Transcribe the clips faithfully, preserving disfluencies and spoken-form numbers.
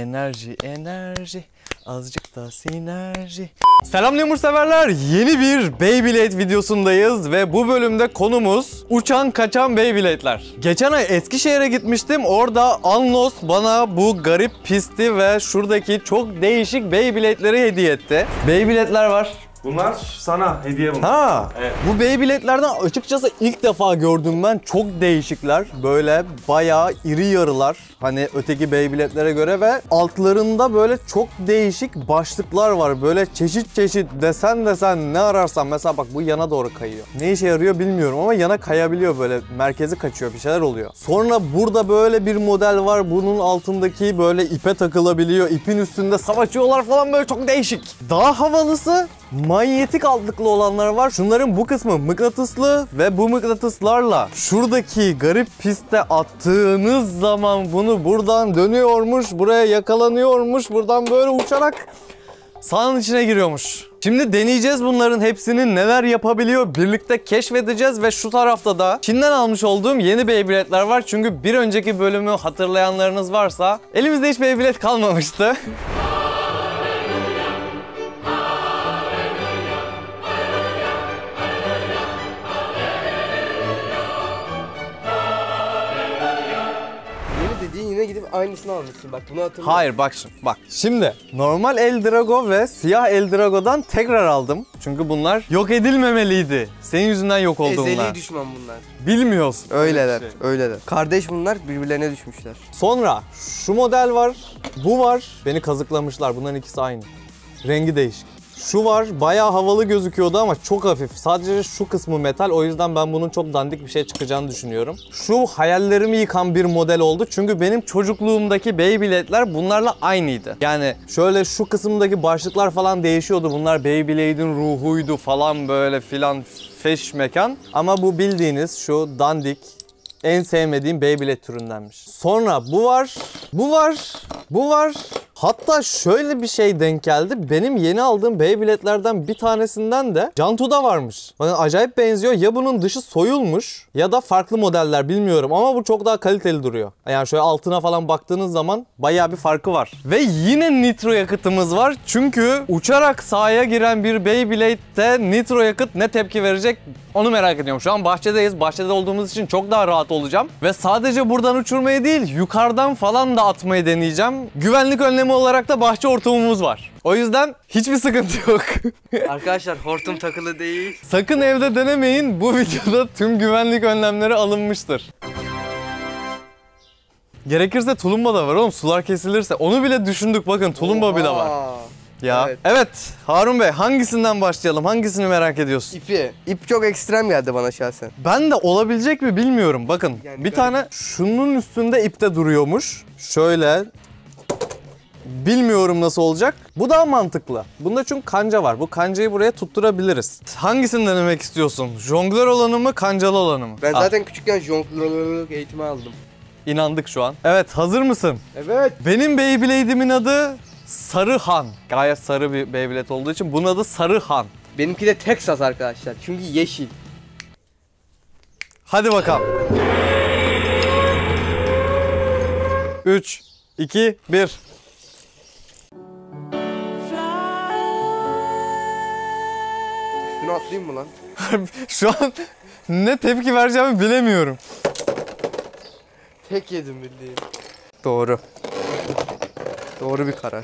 Enerji, enerji, azıcık da sinerji. Selam lemur severler, yeni bir Beyblade videosundayız ve bu bölümde konumuz uçan kaçan Beyblade'ler. Geçen ay Eskişehir'e gitmiştim, orada Anlos bana bu garip pisti ve şuradaki çok değişik Beyblade'leri hediye etti. Beyblade'ler var. Bunlar sana hediye bunlar. Ha, evet. Bu Beyblade'lerden açıkçası ilk defa gördüm ben. Çok değişikler. Böyle bayağı iri yarılar. Hani öteki Beyblade'lere göre ve altlarında böyle çok değişik başlıklar var. Böyle çeşit çeşit desen desen ne ararsan. Mesela bak bu yana doğru kayıyor. Ne işe yarıyor bilmiyorum ama yana kayabiliyor böyle. Merkezi kaçıyor, bir şeyler oluyor. Sonra burada böyle bir model var. Bunun altındaki böyle ipe takılabiliyor. İpin üstünde savaşıyorlar falan, böyle çok değişik. Daha havalısı manyetik altlıklı olanlar var. Şunların bu kısmı mıknatıslı ve bu mıknatıslarla şuradaki garip piste attığınız zaman bunu buradan dönüyormuş, buraya yakalanıyormuş, buradan böyle uçarak sahanın içine giriyormuş. Şimdi deneyeceğiz bunların hepsinin neler yapabiliyor, birlikte keşfedeceğiz ve şu tarafta da Çin'den almış olduğum yeni Beyblade'ler var. Çünkü bir önceki bölümü hatırlayanlarınız varsa elimizde hiç Beyblade kalmamıştı. Yine gidip aynısını almışsın. Bak bunu hatırlıyorum. Hayır bak şimdi. Bak. Şimdi normal Eldrago ve siyah Eldrago'dan tekrar aldım. Çünkü bunlar yok edilmemeliydi. Senin yüzünden yok oldu bunlar. Ezeli düşman bunlar. Bilmiyorsun. Öyleler, şey. öyleler. Kardeş bunlar, birbirlerine düşmüşler. Sonra şu model var. Bu var. Beni kazıklamışlar. Bunların ikisi aynı. Rengi değişik. Şu var, bayağı havalı gözüküyordu ama çok hafif. Sadece şu kısmı metal, o yüzden ben bunun çok dandik bir şey çıkacağını düşünüyorum. Şu hayallerimi yıkan bir model oldu çünkü benim çocukluğumdaki Beyblade'ler bunlarla aynıydı. Yani şöyle şu kısımdaki başlıklar falan değişiyordu. Bunlar Beyblade'in ruhuydu falan böyle filan feş mekan. Ama bu bildiğiniz şu dandik, en sevmediğim Beyblade türündenmiş. Sonra bu var, bu var, bu var. Hatta şöyle bir şey denk geldi. Benim yeni aldığım Beyblade'lerden bir tanesinden de Cantu'da varmış. Bakın acayip benziyor. Ya bunun dışı soyulmuş ya da farklı modeller, bilmiyorum. Ama bu çok daha kaliteli duruyor. Yani şöyle altına falan baktığınız zaman bayağı bir farkı var. Ve yine nitro yakıtımız var. Çünkü uçarak sahaya giren bir Beyblade'de nitro yakıt ne tepki verecek onu merak ediyorum. Şu an bahçedeyiz. Bahçede olduğumuz için çok daha rahat olacağım. Ve sadece buradan uçurmayı değil, yukarıdan falan da atmayı deneyeceğim. Güvenlik önlemi olarak da bahçe hortumumuz var. O yüzden hiçbir sıkıntı yok. Arkadaşlar hortum takılı değil. Sakın evde denemeyin. Bu videoda tüm güvenlik önlemleri alınmıştır. Gerekirse tulumba da var oğlum. Sular kesilirse. Onu bile düşündük. Bakın tulumba Oha. bile var. Ya. Evet. evet. Harun Bey, hangisinden başlayalım? Hangisini merak ediyorsun? İpi. İp çok ekstrem geldi bana şahsen. Ben de olabilecek mi bilmiyorum. Bakın Yani bir garip. tane şunun üstünde ipte duruyormuş. Şöyle. Bilmiyorum nasıl olacak. Bu daha mantıklı. Bunda çünkü kanca var. Bu kancayı buraya tutturabiliriz. Hangisini denemek istiyorsun? Jonglör olanı mı, kancalı olanı mı? Ben Ah, zaten küçükken jonglörlük eğitimi aldım. İnandık şu an. Evet, hazır mısın? Evet. Benim Beyblade'imin adı Sarıhan. Gayet sarı bir Beyblade olduğu için bunun adı Sarıhan. Benimki de Texas arkadaşlar. Çünkü yeşil. Hadi bakalım. üç, iki, bir. Şunu atlayayım mı lan? Şu an ne tepki vereceğimi bilemiyorum. Tek yedim bildiğin. Doğru. Doğru bir karar.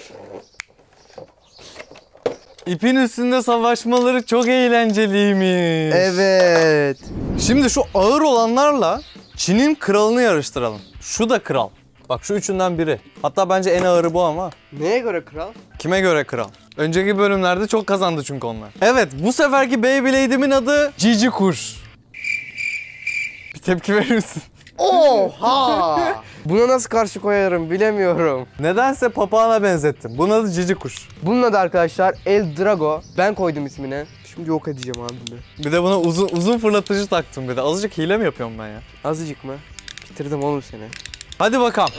İpin üstünde savaşmaları çok eğlenceliymiş. Evet. Şimdi şu ağır olanlarla Çin'in kralını yarıştıralım. Şu da kral. Bak şu üçünden biri. Hatta bence en ağırı bu ama. Neye göre kral? Kime göre kral? Önceki bölümlerde çok kazandı çünkü onlar. Evet, bu seferki Beyblade'imin adı Cici Kuş. Bir tepki verir misin? Oha! Buna nasıl karşı koyarım bilemiyorum. Nedense papağana benzettim. Bunun adı Cici Kuş. Bunun adı arkadaşlar El Drago. Ben koydum ismini. Şimdi yok edeceğim abimi. Bir de buna uzun uzun fırlatıcı taktım bir de. Azıcık hile mi yapıyorum ben ya? Azıcık mı? Bitirdim oğlum seni. Hadi bakalım.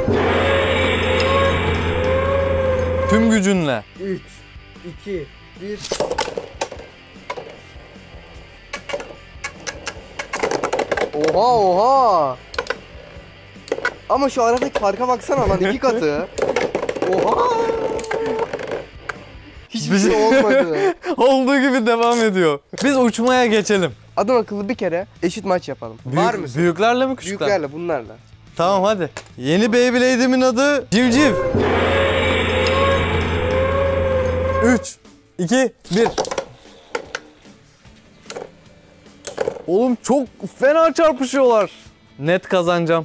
Tüm gücünle. üç, iki, bir. Oha oha. Ama şu aradaki farka baksana lan, iki katı. Oha! Hiçbir şey olmadı. Olduğu gibi devam ediyor. Biz uçmaya geçelim. Adam akıllı bir kere eşit maç yapalım. Büyük, Var mısın? Büyüklerle mi küçükler? Büyüklerle, bunlarla. Tamam hadi. Yeni Beyblade'imin adı Civciv. üç, iki, bir. Oğlum çok fena çarpışıyorlar. Net kazanacağım.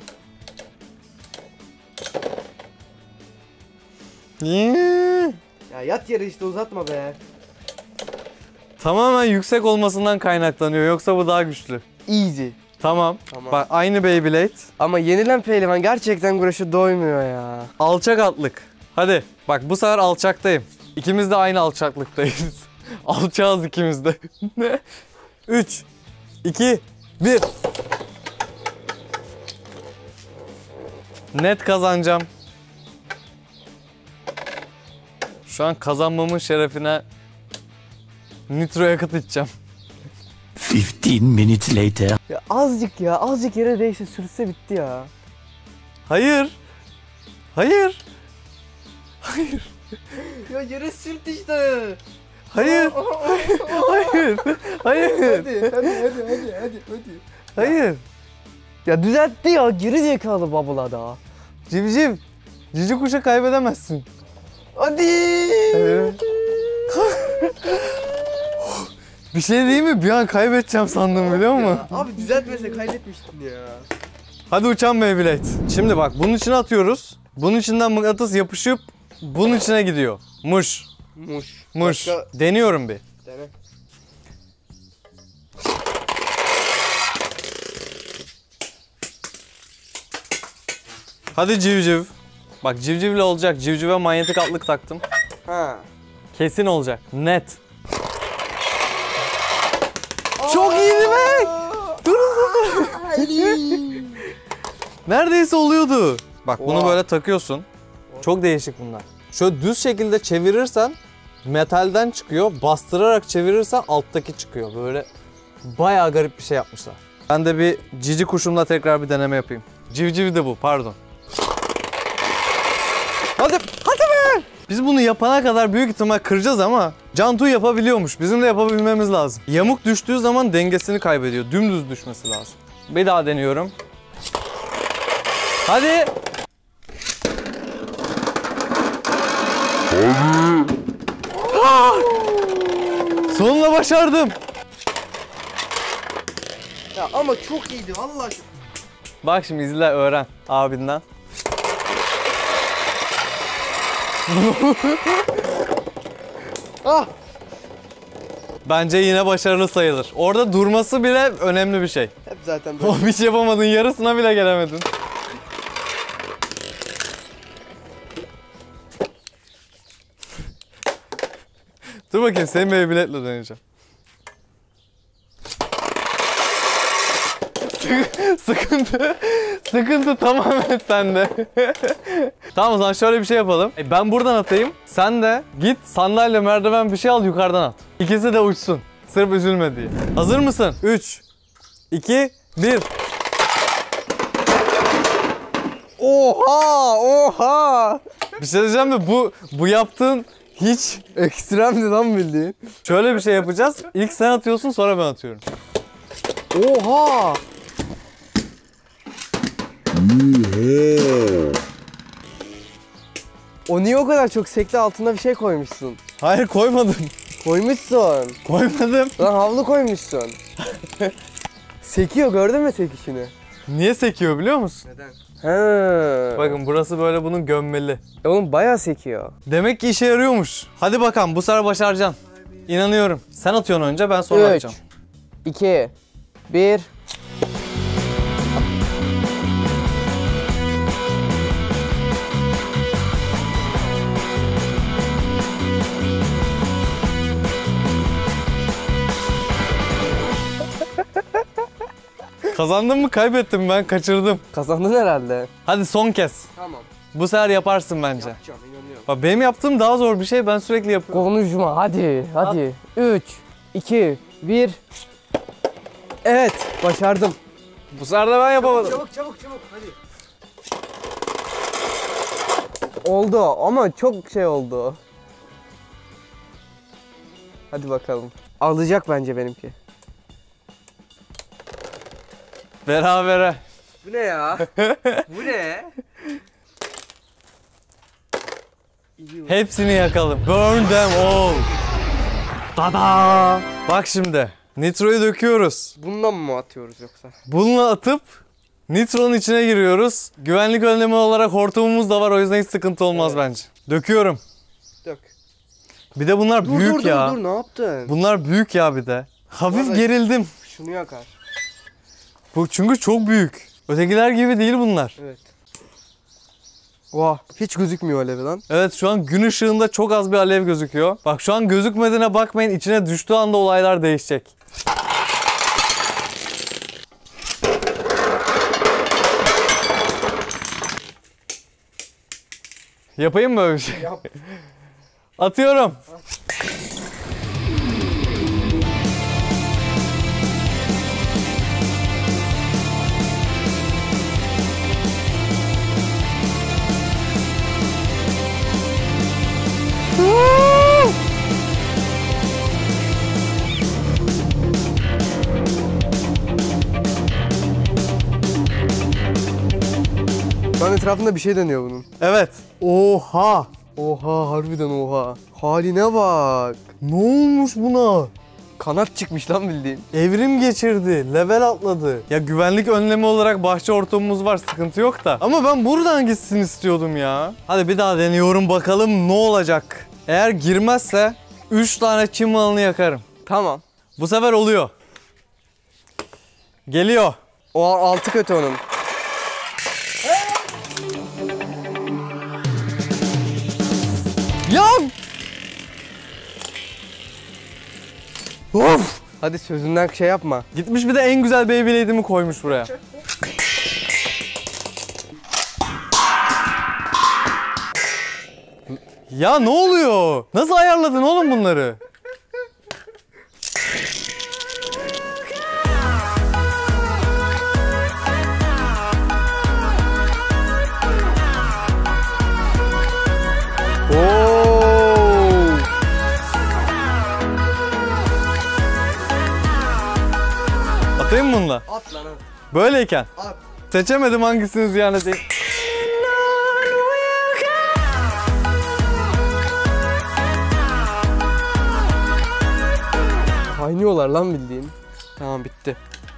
Ya yat yere işte, uzatma be. Tamamen yüksek olmasından kaynaklanıyor. Yoksa bu daha güçlü. Easy. Tamam. Tamam. Bak aynı Beyblade. Ama yenilen pehlivan gerçekten güreşe doymuyor ya. Alçak atlık. Hadi. Bak bu sefer alçaktayım. İkimiz de aynı alçaklıktayız. Alçağız ikimiz de. Ne? üç, iki, bir. Net kazanacağım. Şu an kazanmamın şerefine nitro yakıt içeceğim. fifteen minutes later. Ya azıcık ya, azıcık yere değse sürse bitti ya. Hayır. Hayır. Hayır. Ya yere sürt işte. Hayır. Hayır. Hayır. Hadi, hadi, hadi, hadi, hadi, hadi. Hayır. Ya düzeltti ya, geri zekalı babula da. Civciv. Cici kuşa kaybedemezsin. Hadi. Evet. Bir şey değil mi? Bir an kaybedeceğim sandım biliyor musun? Abi düzeltmese kaybetmiştin ya. Hadi uçan Beyblade. Şimdi bak bunun içine atıyoruz. Bunun içinden mıknatıs yapışıp bunun içine gidiyor. Muş. Muş. Muş. Başka... Deniyorum bir. Dene. Hadi civciv. Bak civcivle olacak. Civcive manyetik atlık taktım. Ha. Kesin olacak. Net. Çok iyiydi be. Dur dur dur. Neredeyse oluyordu. Bak bunu Oha. böyle takıyorsun. Çok değişik bunlar. Şöyle düz şekilde çevirirsen metalden çıkıyor. Bastırarak çevirirsen alttaki çıkıyor. Böyle bayağı garip bir şey yapmışlar. Ben de bir cici kuşumla tekrar bir deneme yapayım. Civciv de bu, pardon. Hadi, hadi be! Biz bunu yapana kadar büyük ihtimal kıracağız ama Cantu yapabiliyormuş. Bizim de yapabilmemiz lazım. Yamuk düştüğü zaman dengesini kaybediyor. Dümdüz düşmesi lazım. Bir daha deniyorum. Hadi. Ah! Sonunda başardım. Ya ama çok iyiydi vallahi. Bak şimdi izle, öğren abinden. Ah! Bence yine başarılı sayılır. Orada durması bile önemli bir şey. Hep zaten böyle. O bir şey yapamadın, yarısına bile gelemedin. Dur bakayım, senin Beyblade'le deneyeceğim. Sıkıntı, sıkıntı tamamen sende. Tamam o zaman şöyle bir şey yapalım. E, ben buradan atayım, sen de git sandalye, merdiven bir şey al, yukarıdan at. İkisi de uçsun, sırf üzülme diye. Hazır mısın? üç, iki, bir. Oha! Oha! Bir şey diyeceğim mi? Bu, bu yaptığın hiç... Ekstremdi lan bildiğin. Şöyle bir şey yapacağız. İlk sen atıyorsun, sonra ben atıyorum. Oha! O niye o kadar çok sekti, altına bir şey koymuşsun? Hayır koymadım. Koymuşsun. Koymadım. Lan havlu koymuşsun. Sekiyor, gördün mü sekişini? Niye sekiyor biliyor musun? Neden? He. Bakın burası böyle bunun gömmeli. E oğlum bayağı sekiyor. Demek ki işe yarıyormuş. Hadi bakalım bu sefer başaracaksın. İnanıyorum. Sen atıyorsun önce, ben sonra Üç. atacağım. iki, bir. Kazandın mı, kaybettim ben, kaçırdım. Kazandın herhalde. Hadi son kez. Tamam. Bu sefer yaparsın bence. Yapacağım, inanıyorum. Bak benim yaptığım daha zor bir şey, ben sürekli yapıyorum. Konuşma hadi, hadi. üç, iki, bir. Evet, başardım. Bu sefer de ben yapamadım. Çabuk çabuk çabuk hadi. Oldu ama çok şey oldu. Hadi bakalım. Alacak bence benimki. Berabere. Bu ne ya? Bu ne? Hepsini yakalım. Burn them all. Tada! Bak şimdi. Nitroyu döküyoruz. Bundan mı atıyoruz yoksa? Bununla atıp nitronun içine giriyoruz. Güvenlik önlemi olarak hortumumuz da var, o yüzden hiç sıkıntı olmaz Evet. bence. Döküyorum. Dök. Bir de bunlar Dur büyük dur ya. dur dur ne yaptın? Bunlar büyük ya bir de. Hafif Vallahi- gerildim. Şunu yakar. Bu çünkü çok büyük. Ötekiler gibi değil bunlar. Evet. Vah hiç gözükmüyor alevi lan. Evet, şu an gün ışığında çok az bir alev gözüküyor. Bak şu an gözükmediğine bakmayın, içine düştüğü anda olaylar değişecek. Yapayım mı böyle bir şey? Yap. Atıyorum. Şu an etrafında bir şey dönüyor bunun. Evet. Oha. Oha harbiden oha. Haline bak. Ne olmuş buna? Kanat çıkmış lan bildiğin. Evrim geçirdi, level atladı. Ya güvenlik önlemi olarak bahçe ortamımız var, sıkıntı yok da. Ama ben buradan gitsin istiyordum ya. Hadi bir daha deniyorum, bakalım ne olacak. Eğer girmezse üç tane çim alanı yakarım. Tamam. Bu sefer oluyor. Geliyor. O altı kötü onun. Ya! Of! Hadi sözünden şey yapma. Gitmiş bir de en güzel Beyblade'imi koymuş buraya. Ya ne oluyor? Nasıl ayarladın oğlum bunları? Oo! Atayım mı bununla? At lan at. Böyleyken. At. Seçemedim hangisini ziyan edeyim. Kaynıyorlar lan bildiğin. Tamam bitti.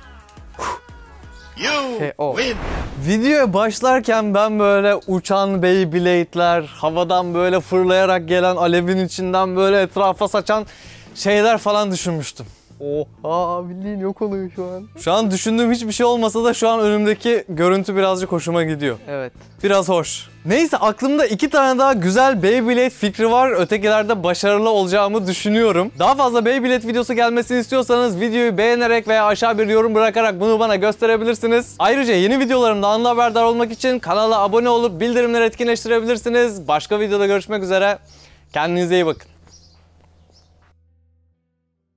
He, o. Videoya başlarken ben böyle uçan Beyblade'ler, havadan böyle fırlayarak gelen alevin içinden böyle etrafa saçan şeyler falan düşünmüştüm. Oha bildiğin yok oluyor şu an. Şu an düşündüğüm hiçbir şey olmasa da şu an önümdeki görüntü birazcık hoşuma gidiyor. Evet. Biraz hoş. Neyse, aklımda iki tane daha güzel Beyblade fikri var. Ötekilerde başarılı olacağımı düşünüyorum. Daha fazla Beyblade videosu gelmesini istiyorsanız videoyu beğenerek veya aşağı bir yorum bırakarak bunu bana gösterebilirsiniz. Ayrıca yeni videolarımda anında haberdar olmak için kanala abone olup bildirimleri etkinleştirebilirsiniz. Başka videoda görüşmek üzere. Kendinize iyi bakın.